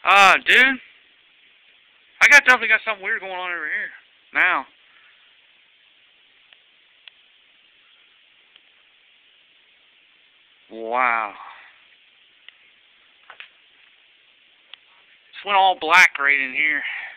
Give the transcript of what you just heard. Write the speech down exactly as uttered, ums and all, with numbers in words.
Uh, dude, I got definitely got something weird going on over here now. Wow. Just went all black right in here.